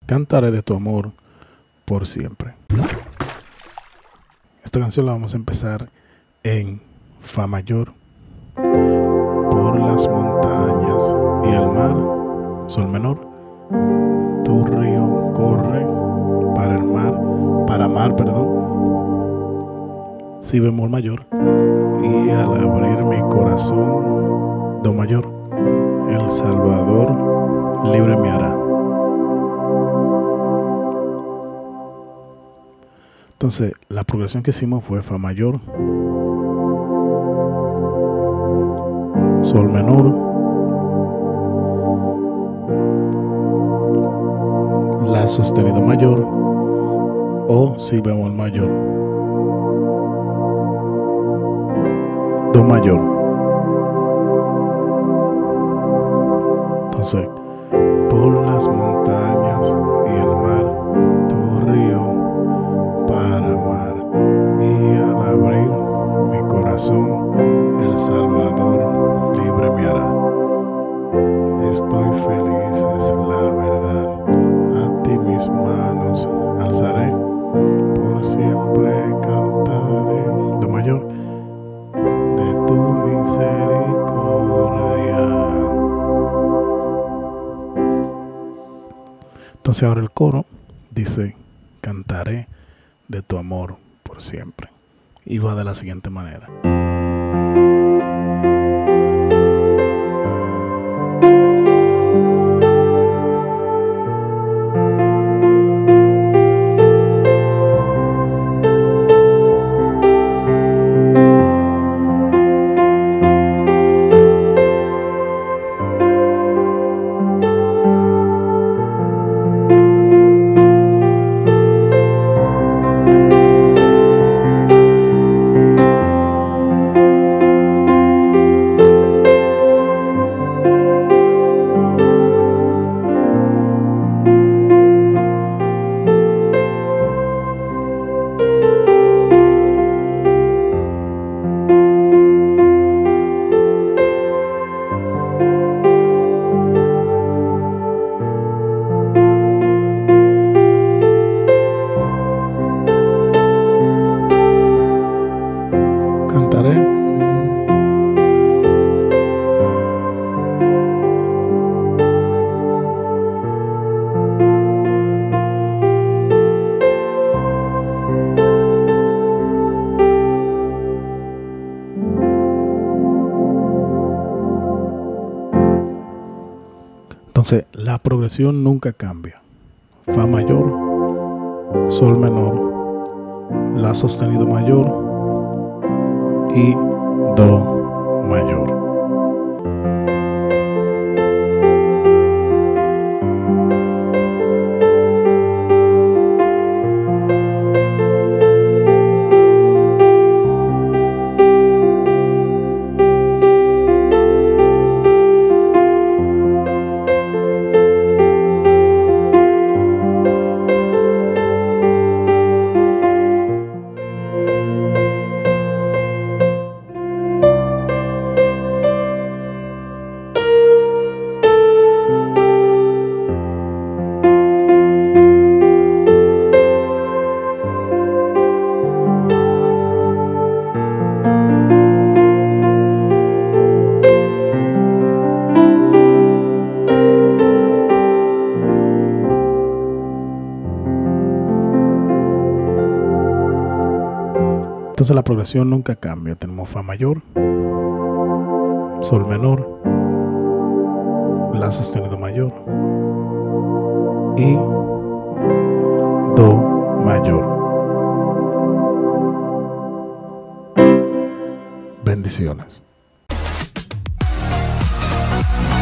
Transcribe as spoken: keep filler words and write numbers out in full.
Cantaré de tu amor por siempre. Esta canción la vamos a empezar en Fa mayor. Por las montañas y el mar, Sol menor. Tu río corre para el mar, para mar, perdón. Si bemol mayor. Y al abrir mi corazón, Do mayor. El Salvador libre me hará. Entonces, la progresión que hicimos fue Fa mayor, Sol menor, La sostenido mayor o Si bemol mayor, Do mayor. Entonces, por las montañas y el mar, tu río para mar, y al abrir mi corazón, el Salvador libre me hará. Estoy feliz, es la verdad, a ti mis manos alzaré, por siempre cantaré, Do mayor, de tu misericordia. Entonces ahora el coro dice: cantaré de tu amor por siempre. Y va de la siguiente manera. Entonces, la progresión nunca cambia. Fa mayor, Sol menor, La sostenido mayor y Do mayor. Entonces la progresión nunca cambia. Tenemos Fa mayor, Sol menor, La sostenido mayor y Do mayor. Bendiciones.